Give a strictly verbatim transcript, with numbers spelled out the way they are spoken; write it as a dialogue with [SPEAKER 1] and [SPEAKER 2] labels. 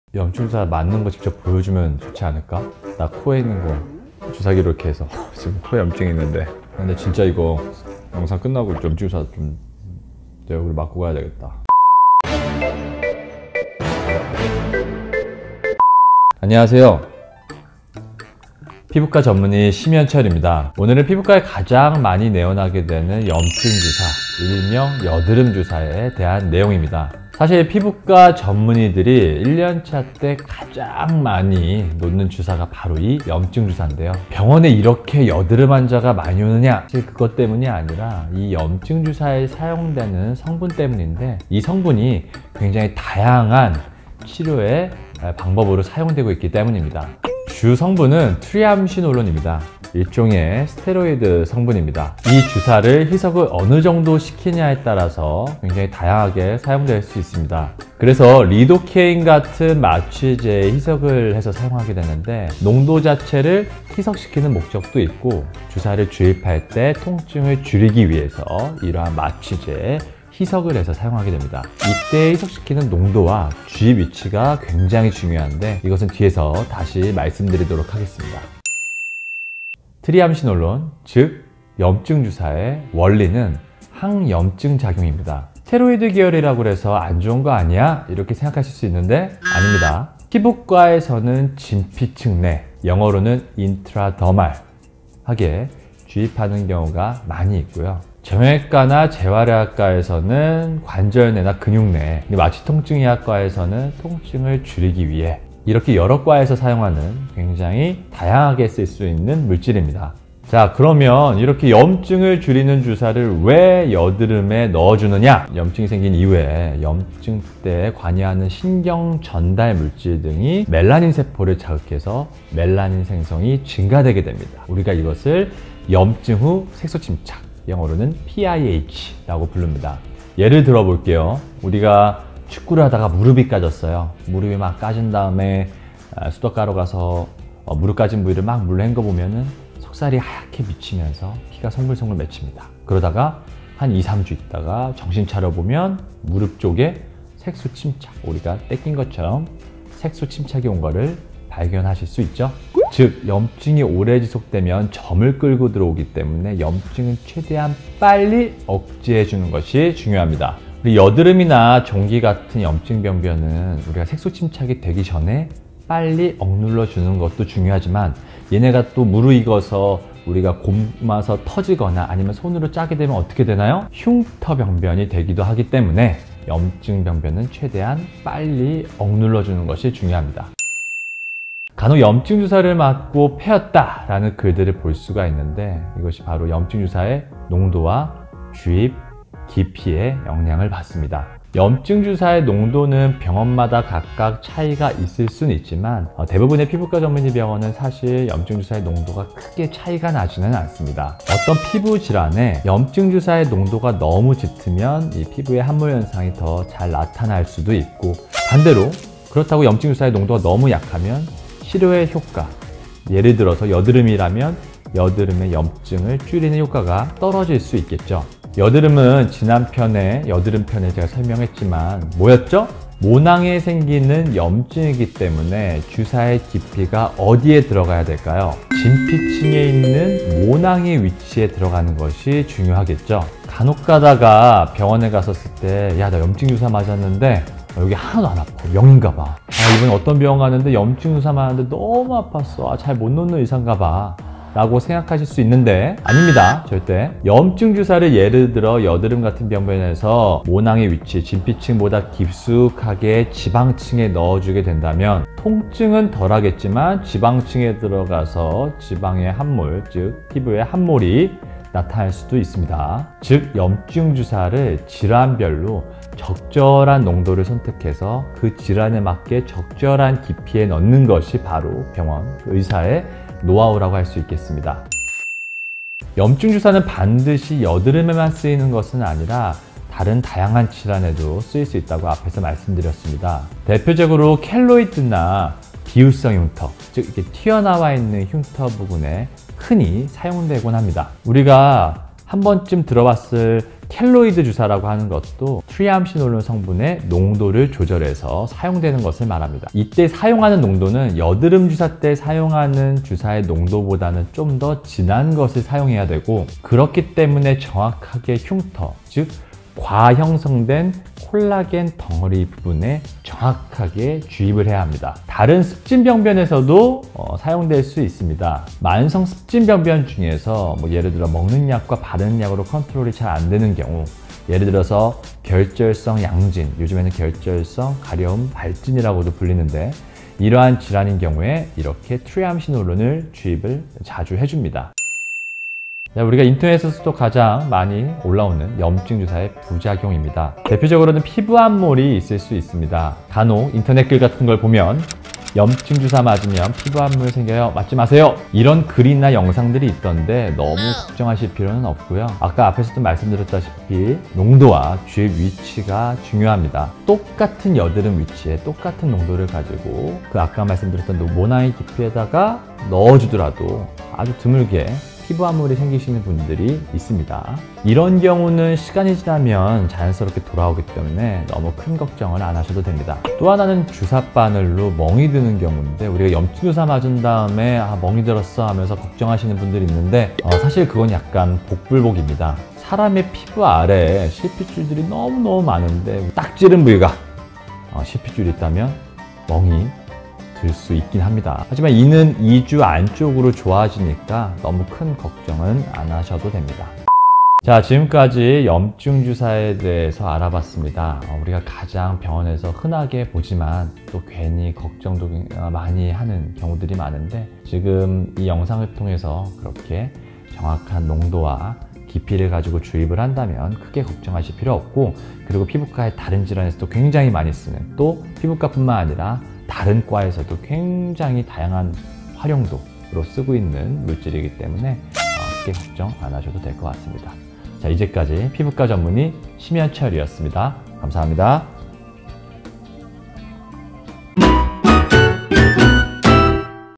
[SPEAKER 1] 염증 주사 맞는 거 직접 보여주면 좋지 않을까? 나 코에 있는 거 주사기로 이렇게 해서 지금 코에 염증이 있는데, 근데 진짜 이거 영상 끝나고 염증 주사 좀 내 얼굴 맞고 가야 되겠다. 안녕하세요, 피부과 전문의 심현철입니다. 오늘은 피부과에 가장 많이 내원하게 되는 염증 주사, 일명 여드름 주사에 대한 내용입니다. 사실 피부과 전문의들이 일 년차 때 가장 많이 놓는 주사가 바로 이 염증 주사인데요. 병원에 이렇게 여드름 환자가 많이 오느냐? 사실 그것 때문이 아니라 이 염증 주사에 사용되는 성분 때문인데, 이 성분이 굉장히 다양한 치료의 방법으로 사용되고 있기 때문입니다. 주 성분은 트리암시놀론입니다. 일종의 스테로이드 성분입니다. 이 주사를 희석을 어느 정도 시키냐에 따라서 굉장히 다양하게 사용될 수 있습니다. 그래서 리도케인 같은 마취제에 희석을 해서 사용하게 되는데, 농도 자체를 희석시키는 목적도 있고, 주사를 주입할 때 통증을 줄이기 위해서 이러한 마취제에 희석을 해서 사용하게 됩니다. 이때 희석시키는 농도와 주입 위치가 굉장히 중요한데, 이것은 뒤에서 다시 말씀드리도록 하겠습니다. 트리암시놀론, 즉 염증 주사의 원리는 항염증 작용입니다. 스테로이드 계열이라고 해서 안 좋은 거 아니야? 이렇게 생각하실 수 있는데 아닙니다. 피부과에서는 진피층 내, 영어로는 인트라더말하게 주입하는 경우가 많이 있고요. 정형외과나 재활의학과에서는 관절내나 근육내, 마취통증의학과에서는 통증을 줄이기 위해 이렇게 여러 과에서 사용하는 굉장히 다양하게 쓸 수 있는 물질입니다. 자, 그러면 이렇게 염증을 줄이는 주사를 왜 여드름에 넣어주느냐? 염증이 생긴 이후에 염증 때 관여하는 신경 전달 물질 등이 멜라닌 세포를 자극해서 멜라닌 생성이 증가되게 됩니다. 우리가 이것을 염증 후 색소 침착, 영어로는 피아이에이치라고 부릅니다. 예를 들어 볼게요. 우리가 축구를 하다가 무릎이 까졌어요. 무릎이 막 까진 다음에 수도가로 가서 무릎 까진 부위를 막 물로 헹궈 보면은 속살이 하얗게 미치면서 피가 송글송글 맺힙니다. 그러다가 한 이, 삼 주 있다가 정신 차려 보면 무릎 쪽에 색소 침착, 우리가 떼낀 것처럼 색소 침착이 온 거를 발견하실 수 있죠. 즉, 염증이 오래 지속되면 점을 끌고 들어오기 때문에 염증은 최대한 빨리 억제해 주는 것이 중요합니다. 우리 여드름이나 종기 같은 염증 병변은 우리가 색소 침착이 되기 전에 빨리 억눌러 주는 것도 중요하지만, 얘네가 또 무르익어서 우리가 곪아서 터지거나 아니면 손으로 짜게 되면 어떻게 되나요? 흉터 병변이 되기도 하기 때문에 염증 병변은 최대한 빨리 억눌러 주는 것이 중요합니다. 간혹 염증 주사를 맞고 패였다 라는 글들을 볼 수가 있는데, 이것이 바로 염증 주사의 농도와 주입 깊이에 영향을 받습니다. 염증 주사의 농도는 병원마다 각각 차이가 있을 수는 있지만, 대부분의 피부과 전문의 병원은 사실 염증 주사의 농도가 크게 차이가 나지는 않습니다. 어떤 피부 질환에 염증 주사의 농도가 너무 짙으면 이 피부의 함몰 현상이 더 잘 나타날 수도 있고, 반대로 그렇다고 염증 주사의 농도가 너무 약하면 치료의 효과, 예를 들어서 여드름이라면 여드름의 염증을 줄이는 효과가 떨어질 수 있겠죠. 여드름은 지난 편에 여드름 편에 제가 설명했지만 뭐였죠? 모낭에 생기는 염증이기 때문에 주사의 깊이가 어디에 들어가야 될까요? 진피층에 있는 모낭의 위치에 들어가는 것이 중요하겠죠. 간혹 가다가 병원에 갔었을 때, 야, 나 염증 주사 맞았는데 여기 하나도 안 아파, 명인가 봐. 아, 이번에 어떤 병원 가는데 염증 주사 맞았는데 너무 아팠어. 아, 잘 못 놓는 의사인가 봐 라고 생각하실 수 있는데 아닙니다. 절대. 염증 주사를 예를 들어 여드름 같은 병변에서 모낭의 위치, 진피층보다 깊숙하게 지방층에 넣어주게 된다면 통증은 덜하겠지만 지방층에 들어가서 지방의 함몰, 즉 피부의 함몰이 나타날 수도 있습니다. 즉, 염증 주사를 질환별로 적절한 농도를 선택해서 그 질환에 맞게 적절한 깊이에 넣는 것이 바로 병원 의사의 노하우라고 할 수 있겠습니다. 염증 주사는 반드시 여드름에만 쓰이는 것은 아니라 다른 다양한 질환에도 쓰일 수 있다고 앞에서 말씀드렸습니다. 대표적으로 켈로이드나 비유성 흉터, 즉 이렇게 튀어나와 있는 흉터 부분에 흔히 사용되곤 합니다. 우리가 한 번쯤 들어봤을 켈로이드 주사라고 하는 것도 트리암시놀론 성분의 농도를 조절해서 사용되는 것을 말합니다. 이때 사용하는 농도는 여드름 주사 때 사용하는 주사의 농도보다는 좀 더 진한 것을 사용해야 되고, 그렇기 때문에 정확하게 흉터, 즉 과형성된 콜라겐 덩어리 부분에 정확하게 주입을 해야 합니다. 다른 습진병변에서도 어, 사용될 수 있습니다. 만성 습진병변 중에서 뭐 예를 들어 먹는 약과 바르는 약으로 컨트롤이 잘 안 되는 경우, 예를 들어서 결절성 양진, 요즘에는 결절성 가려움 발진이라고도 불리는데, 이러한 질환인 경우에 이렇게 트리암시놀론을 주입을 자주 해줍니다. 우리가 인터넷에서도 가장 많이 올라오는 염증 주사의 부작용입니다. 대표적으로는 피부 함몰이 있을 수 있습니다. 간혹 인터넷 글 같은 걸 보면 염증 주사 맞으면 피부 함몰 생겨요, 맞지 마세요, 이런 글이나 영상들이 있던데 너무 걱정하실 필요는 없고요. 아까 앞에서도 말씀드렸다시피 농도와 주입 위치가 중요합니다. 똑같은 여드름 위치에 똑같은 농도를 가지고 그 아까 말씀드렸던 모낭의 깊이에다가 넣어주더라도 아주 드물게 피부 함몰이 생기시는 분들이 있습니다. 이런 경우는 시간이 지나면 자연스럽게 돌아오기 때문에 너무 큰 걱정을 안 하셔도 됩니다. 또 하나는 주사 바늘로 멍이 드는 경우인데, 우리가 염증 주사 맞은 다음에 아, 멍이 들었어 하면서 걱정하시는 분들이 있는데 어, 사실 그건 약간 복불복입니다. 사람의 피부 아래에 실핏줄들이 너무너무 많은데 딱 찌른 부위가 어, 실핏줄이 있다면 멍이 들 수 있긴 합니다. 하지만 이는 이 주 안쪽으로 좋아지니까 너무 큰 걱정은 안 하셔도 됩니다. 자, 지금까지 염증 주사에 대해서 알아봤습니다. 어, 우리가 가장 병원에서 흔하게 보지만 또 괜히 걱정도 많이 하는 경우들이 많은데, 지금 이 영상을 통해서 그렇게 정확한 농도와 깊이를 가지고 주입을 한다면 크게 걱정하실 필요 없고, 그리고 피부과의 다른 질환에서도 굉장히 많이 쓰는, 또 피부과뿐만 아니라 다른 과에서도 굉장히 다양한 활용도로 쓰고 있는 물질이기 때문에 크게 걱정 안 하셔도 될 것 같습니다. 자, 이제까지 피부과 전문의 심현철이었습니다. 감사합니다.